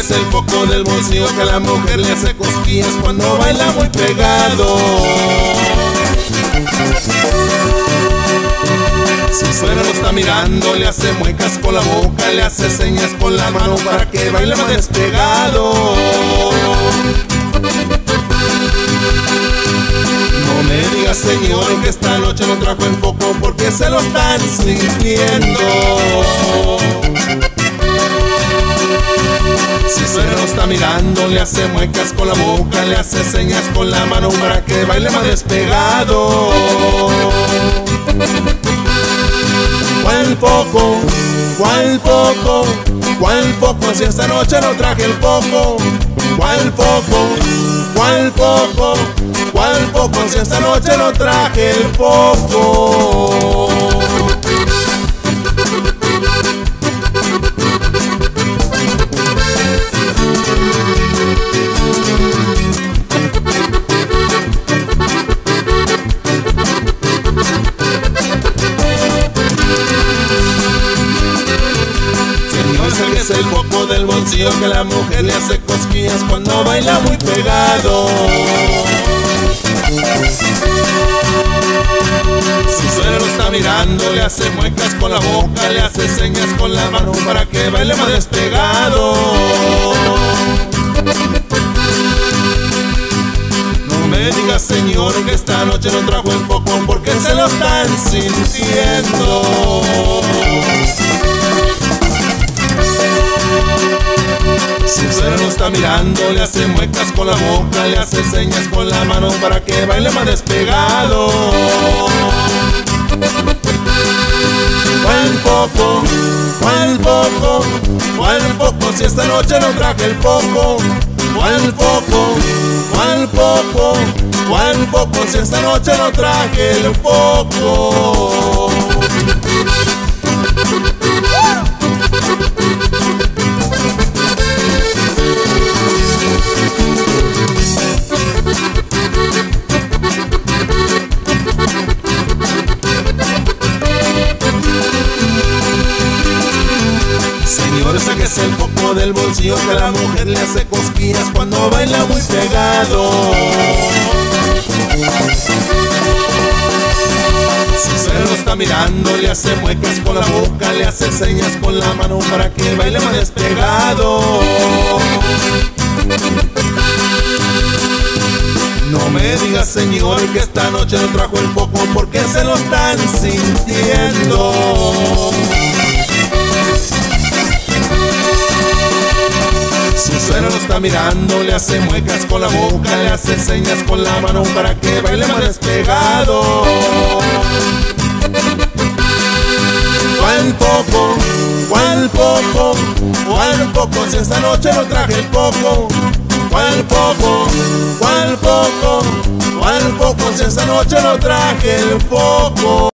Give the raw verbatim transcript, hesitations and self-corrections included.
es el foco del bolsillo que a la mujer le hace cosquillas cuando baila muy pegado. Si suena lo está mirando, le hace muecas con la boca, le hace señas con la mano para que baile más despegado. No me diga, señor, que esta noche no trajo en foco porque se lo están sintiendo. Si suena lo está mirando, le hace muecas con la boca, le hace señas con la mano para que baile más despegado. ¿Cuál foco? ¿Cuál foco? ¿Cuál foco? Si esta noche no traje el foco. ¿Cuál foco? ¿Cuál foco? ¿Cuál foco? Si esta noche no traje el foco. Es el foco del bolsillo que a la mujer le hace cosquillas cuando baila muy pegado. Si suena lo está mirando, le hace muecas con la boca, le hace señas con la mano para que baile más despegado. No me diga, señor, que esta noche no trajo el foco porque se lo están sintiendo. Si suena lo está mirando, le hace muecas con la boca, le hace señas con la mano para que baile más despegado. ¿Cuál foco? ¿Cuál foco? ¿Cuál foco? Si esta noche no traje el foco. ¿Cuál foco? ¿Cuál foco? ¿Cuál foco? Si esta noche no traje el foco. Ese que es el foco del bolsillo que a la mujer le hace cosquillas cuando baila muy pegado. Si suena lo está mirando, le hace muecas con la boca, le hace señas con la mano para que baile más despegado. No me diga, señor, que esta noche no trajo el foco porque se lo están sintiendo. Si suena lo está mirando, le hace muecas con la boca, le hace señas con la mano para que baile más despegado. ¿Cuál foco? ¿Cuál foco? ¿Cuál foco? Si esta noche no traje el foco. ¿Cuál foco? ¿Cuál foco? ¿Cuál foco? Si esta noche no traje el foco.